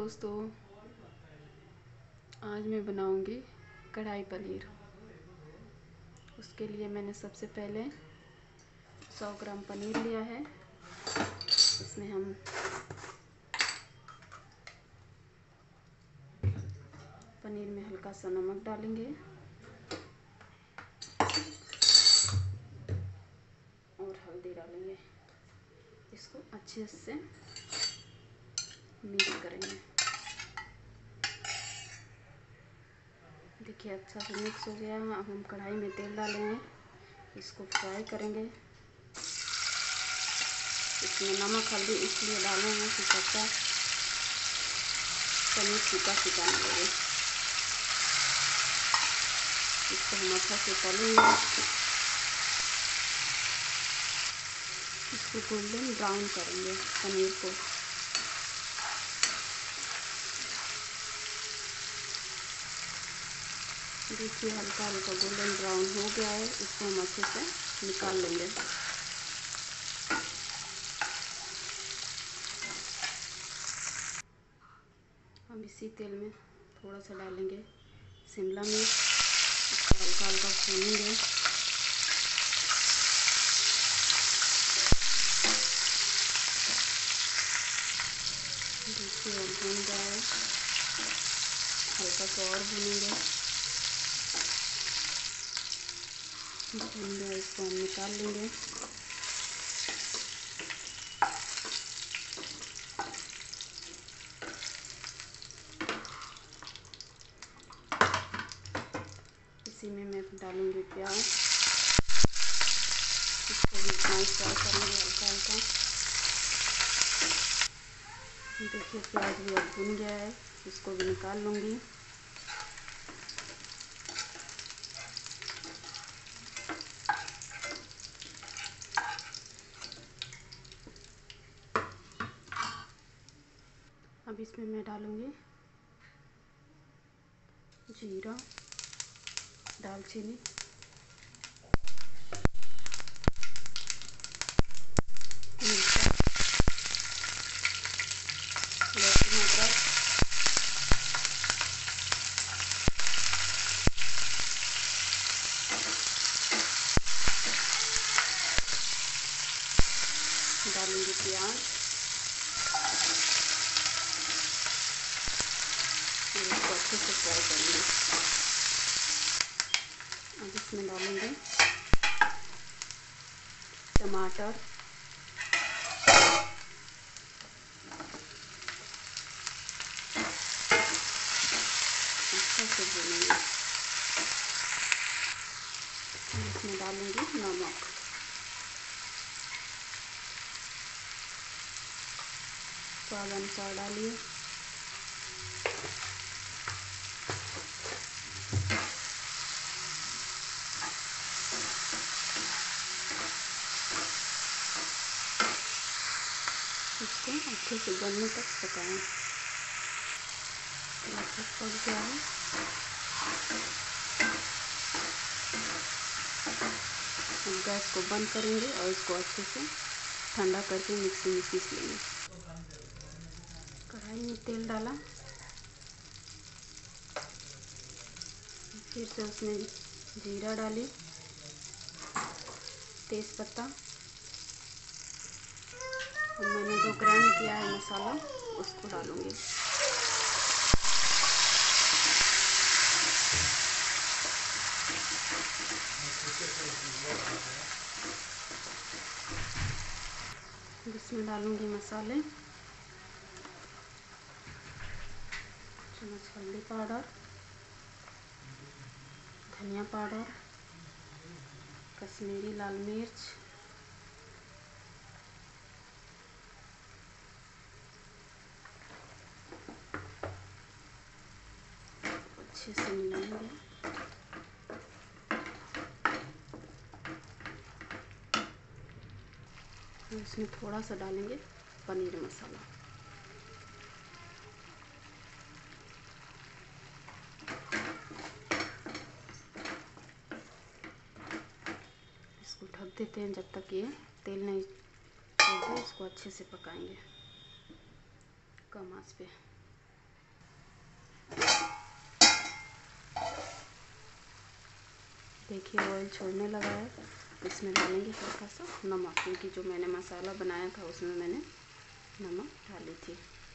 दोस्तों, आज मैं बनाऊंगी कढ़ाई पनीर। उसके लिए मैंने सबसे पहले 100 ग्राम पनीर लिया है। इसमें हम पनीर में हल्का सा नमक डालेंगे और हल्दी डालेंगे। इसको अच्छे से मिक्स करेंगे। देखिए अच्छा से मिक्स हो गया। अब हम कढ़ाई में तेल डालेंगे, इसको फ्राई करेंगे। इसमें नमक हल्दी इसलिए डालेंगे कि कच्चा पनीर फीका ना लगे। इसको हम अच्छा से तलेंगे। इसको गोल्डन ब्राउन करेंगे पनीर को। देखिए हल्का हल्का गोल्डन ब्राउन हो गया है। इसको हम अच्छे से निकाल लेंगे। हम इसी तेल में थोड़ा सा डालेंगे शिमला मिर्च। इसको हल्का हल्का भूनेंगे। देखिए अब भून गया है। हल्का सा और भूनेंगे। भून गया, इसको हम निकाल लेंगे। इसी में मैं डालूंगी प्याज। इसको भी फ्राई करेंगे हल्का हल्का। देखिए प्याज भी अब भुन गया है। इसको भी निकाल लूँगी। अब इसमें मैं डालूँगी जीरा, दालचीनी, मिर्चा, लहसुन, अदरक, डालूँगी प्याज और इसको अच्छे से फ्राई करेंगे। अब इसमें डालूँगी टमाटर, अच्छा से भूनेंगे। इसमें डालूँगी नमक। स्वाद अनुसार डालिए। इसको अच्छे से गलने तक पकाएं। लगभग पक गया है। हम गैस को बंद करेंगे और इसको अच्छे से ठंडा करके मिक्सी में पीस लेंगे। कढ़ाई में तेल डाला, फिर से उसमें जीरा डाली, तेज़पत्ता और मैंने जो ग्राइंड किया है मसाला उसको डालूँगी। इसमें डालूँगी मसाले, चम्मच हल्दी पाउडर, धनिया पाउडर, कश्मीरी लाल मिर्च, अच्छे से मिलाएंगे। इसमें थोड़ा सा डालेंगे पनीर मसाला। इसको ढक देते हैं जब तक ये तेल नहीं छोड़ते। इसको अच्छे से पकाएंगे कम आंच पे। देखिए ऑयल छोड़ने लगा है। इसमें डालेंगे हल्का सा नमक, क्योंकि जो मैंने मसाला बनाया था उसमें मैंने नमक डाली थी।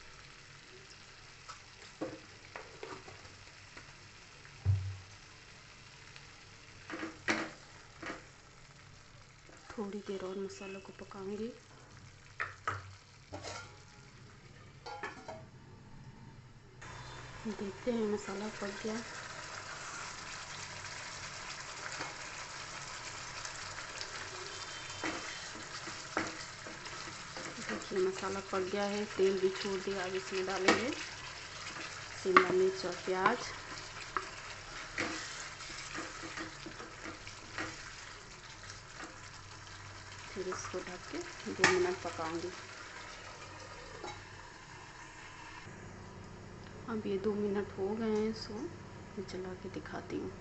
थोड़ी देर और मसालों को पकाऊंगी। देखते हैं मसाला पक गया। देखिए मसाला पक गया है, तेल भी छोड़ दिया। अब इसमें डालेंगे शिमला मिर्च और प्याज। फिर इसको ढक के 2 मिनट पकाऊंगी। अब ये 2 मिनट हो गए हैं, इसको मैं चला के दिखाती हूँ।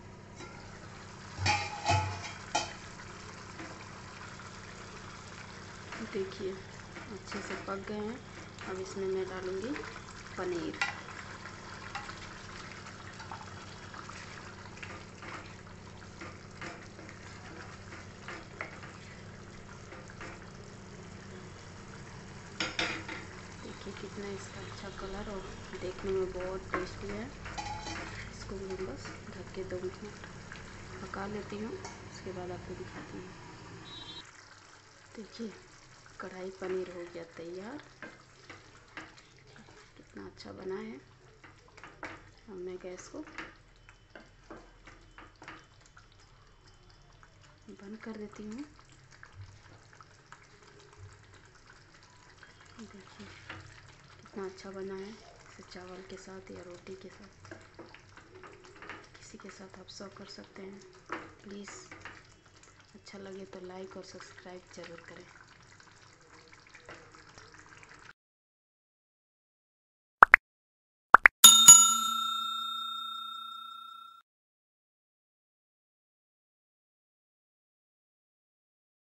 देखिए अच्छे से पक गए हैं। अब इसमें मैं डालूँगी पनीर। देखिए कितना इसका अच्छा कलर और देखने में बहुत टेस्टी है। इसको मैं बस ढक के 2 मिनट पका लेती हूँ, उसके बाद आपको दिखाती हूँ। देखिए कढ़ाई पनीर हो गया तैयार। कितना अच्छा बना है। अब मैं गैस को बंद कर देती हूँ। देखिए कितना अच्छा बना है। इसे चावल के साथ या रोटी के साथ, किसी के साथ आप सर्व कर सकते हैं। प्लीज़ अच्छा लगे तो लाइक और सब्सक्राइब ज़रूर करें।